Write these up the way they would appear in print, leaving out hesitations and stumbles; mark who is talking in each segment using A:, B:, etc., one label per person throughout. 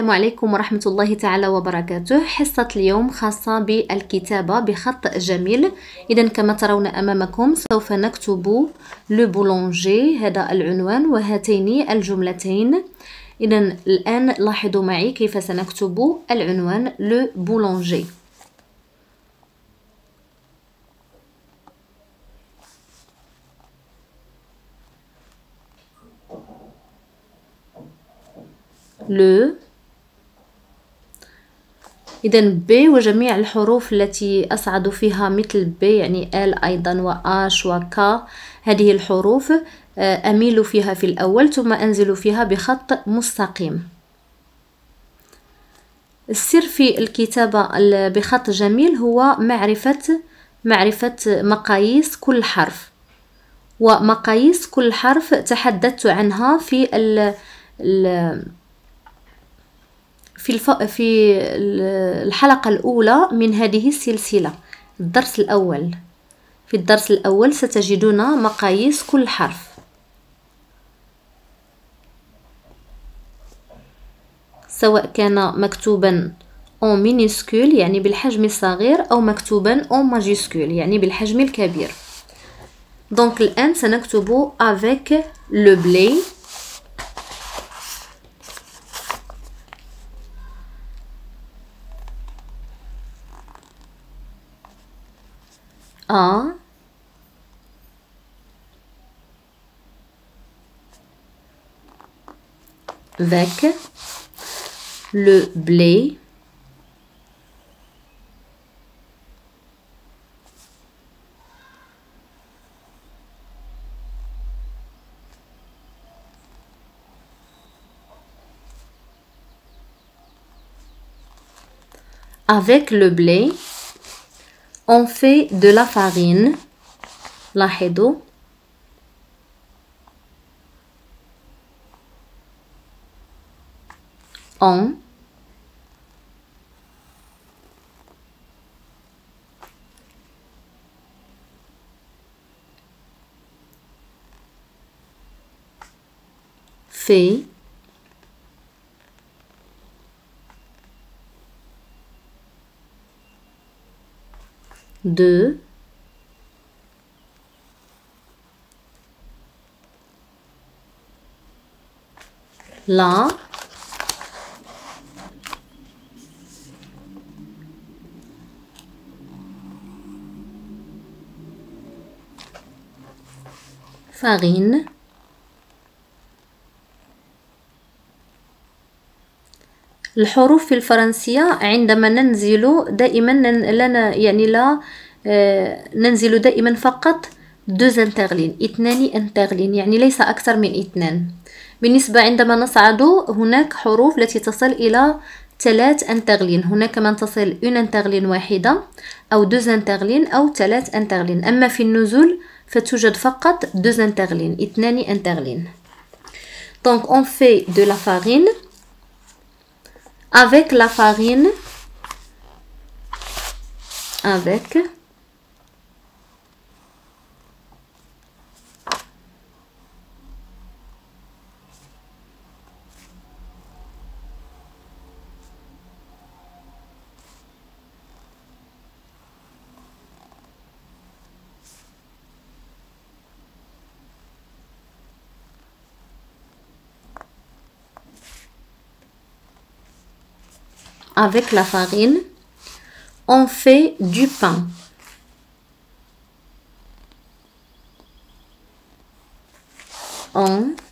A: السلام عليكم ورحمة الله تعالى وبركاته. حصة اليوم خاصة بالكتابة بخط جميل. إذن كما ترون أمامكم سوف نكتب لو بولونجي، هذا العنوان وهاتين الجملتين. إذن الآن لاحظوا معي كيف سنكتب العنوان لو بولونجي. لو إذا ب وجميع الحروف التي أصعد فيها مثل ب يعني ال أيضا وآش وكا، هذه الحروف أميل فيها في الأول ثم أنزل فيها بخط مستقيم. السر في الكتابة بخط جميل هو معرفة مقاييس كل حرف، ومقاييس كل حرف تحدثت عنها في الحلقة الأولى من هذه السلسلة، الدرس الأول. في الدرس الأول ستجدون مقاييس كل حرف، سواء كان مكتوبا en minuscule يعني بالحجم الصغير أو مكتوبا en majuscule يعني بالحجم الكبير. دونك الآن سنكتب avec le blé. Avec le blé. Avec le blé, on fait de la farine. لاحظوا. On fait de la farine. الحروف في الفرنسية عندما ننزل دائما لا ننزل دائما فقط دوز انتغلين، اثنان انتغلين، يعني ليس أكثر من اثنان. بالنسبة عندما نصعد هناك حروف التي تصل إلى 3 انتغلين، هناك من تصل 1 انتغلين واحدة أو 2 انتغلين أو 3 انتغلين. أما في النزول فتوجد فقط 2 انتغلين، 2 انتغلين. Donc on fait de la farine. Avec la farine, avec avec la farine, on fait du pain. On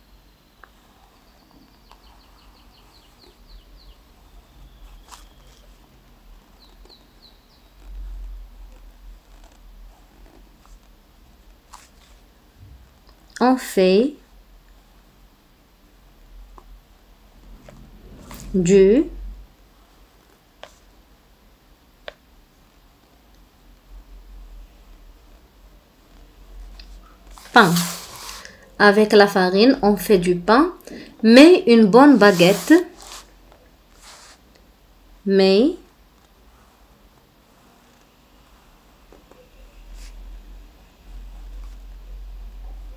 A: fait du pain. Avec la farine, on fait du pain, mais une bonne baguette, mais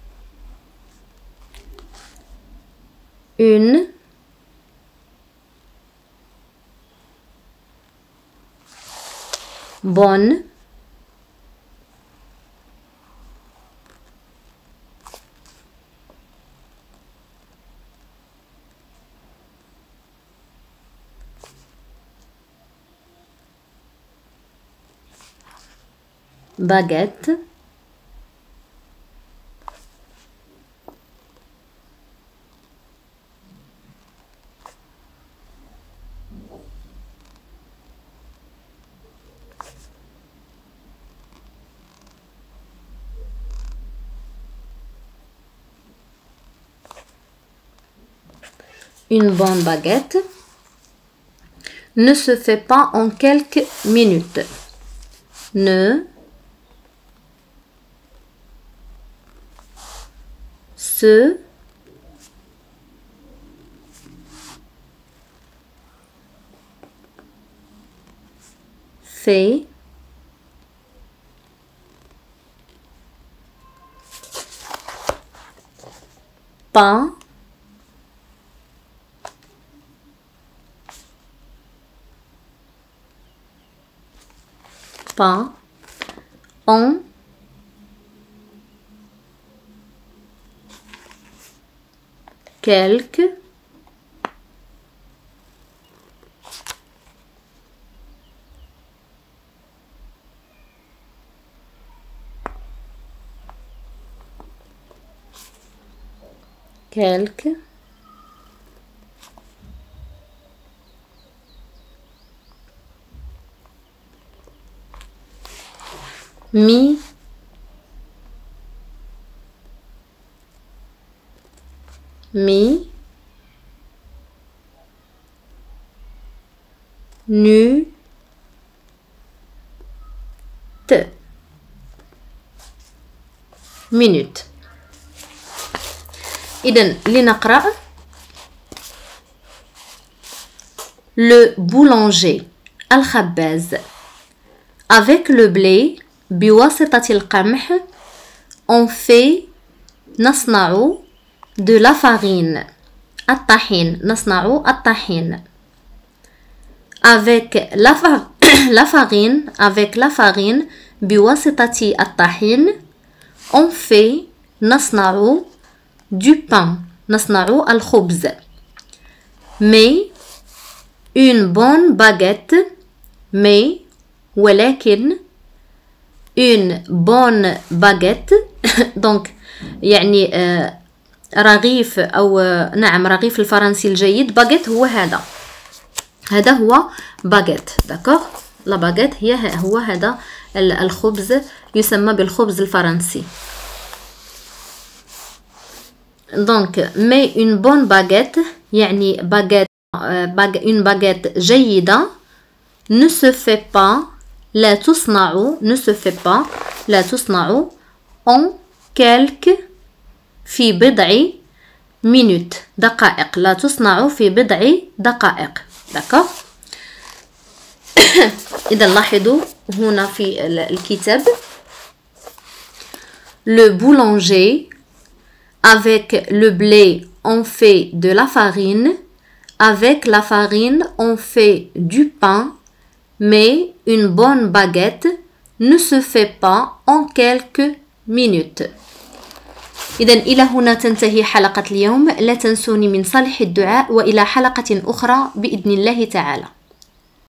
A: une bonne, baguette, une bonne baguette ne se fait pas en quelques minutes. Ne se fait pas en quelques minutes. إذن لنقرأ. Le boulanger الخباز avec le blé بواسطة القمح on fait نصنع de la farine الطحين نصنع الطحين avec la farine بواسطة الطحين on fait نصنع du pain نصنع الخبز mais une bonne baguette mais ولكن une bonne baguette donc يعني رغيف أو نعم رغيف الفرنسي الجيد باغيت هو هذا هو باغيت داكوغ لا باغيت هو هذا الخبز يسمى بالخبز الفرنسي دونك mais une bonne baguette يعني une baguette جيدة ne se fait pas لا تصنع ne se fait pas لا تصنع en quelques في بضع minutes دقائق لا تصنع في بضع دقائق داكوغ إذا لاحظوا هنا في الكتاب le boulanger avec le blé on fait de la farine avec la farine on fait du pain mais une bonne baguette ne se fait pas en quelques minutes. إذن إلى هنا تنتهي حلقة اليوم. لا تنسوني من صالح الدعاء وإلى حلقة أخرى بإذن الله تعالى.